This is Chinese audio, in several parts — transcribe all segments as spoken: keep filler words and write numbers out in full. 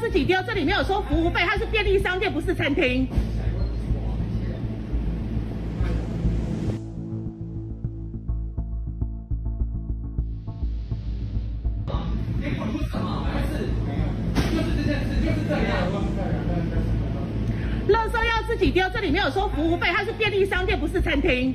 自己丢，这里没有收服务费，它是便利商店，不是餐厅。 你管不什么？还是就是这件事就是这样。 垃圾要自己丢，这里没有收服务费，它是便利商店，不是餐厅。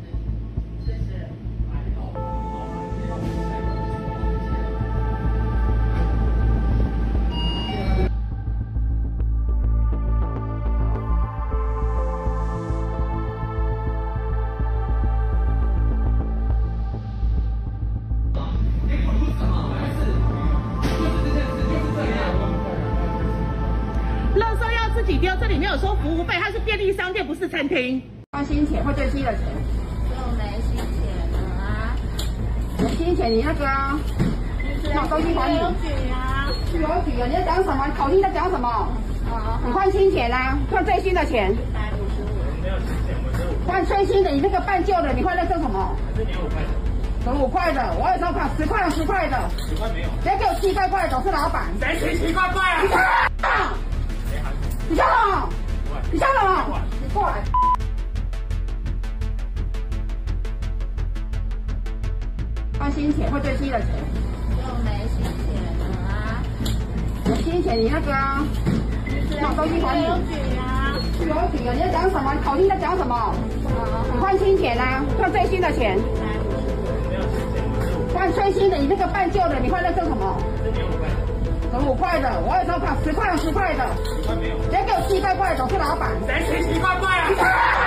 垃圾要自己丢，这里没有收服务费，它是便利商店，不是餐厅。 换新钱或最新的钱？ 又没新钱了啊！ 有新钱，你那个啊，把东西还你。 有举啊！ 有举啊！你在讲什么？你考虑在讲什么？啊！你换新钱啊，换最新的钱。 一百五十五。 没有新钱，我只有五块。 换最新的，你那个半旧的，你换那做什么？ 还是你有五块的？ 有五块的，我有时候看十块十块的。 十块没有。 别给我奇怪怪的，我是老板。 谁奇奇怪怪啊？ 你笑什么？你笑什么？你笑什么？你过来。 换新钱或最新的钱？ 又没新钱了啊！ 有新钱，你那个啊，把东西还你。 有举啊！ 有举啊！你在讲什么？你考虑在讲什么？啊！你换新钱啊，换最新的钱。 一百五十五。 没有新钱，我只有五块。 换最新的，你那个半旧的，你换那做什么？ 还是你有五块的？ 有五块的，我有时候看十块十块的。 十块没有。 别给我奇怪怪的，我是老板。 谁奇奇怪怪啊？